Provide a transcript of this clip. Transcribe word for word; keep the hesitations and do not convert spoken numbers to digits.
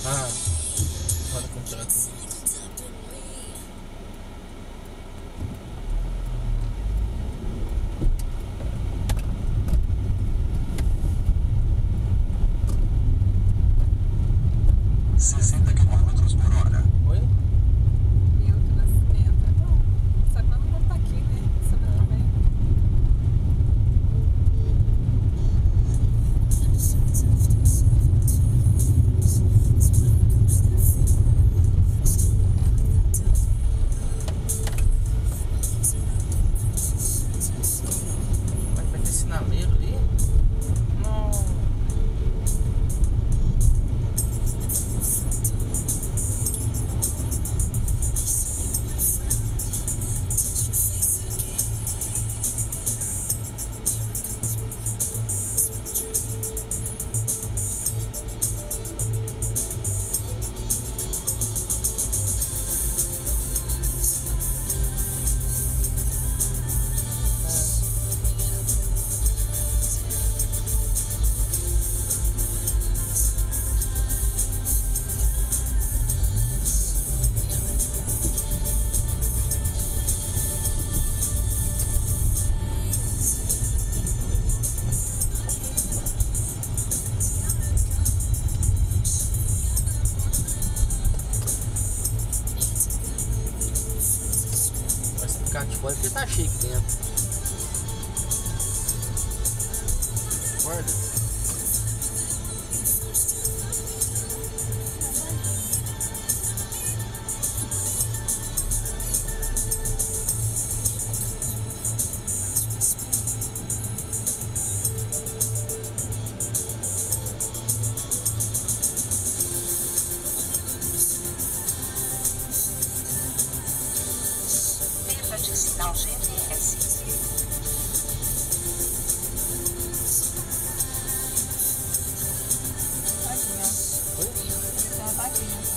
Ah, fora contrato. sessenta quilômetros por hora. Oi? Milton Nascimento. É bom. Só que nós não vamos estar aqui, né? Semana que vem. Vai vai ter sinaleiro ali? Não. Vai ficar de fora porque tá cheio aqui dentro. Acorda. Perda de sinal G P S. Tadinha. Oi? Tem uma vaquinha.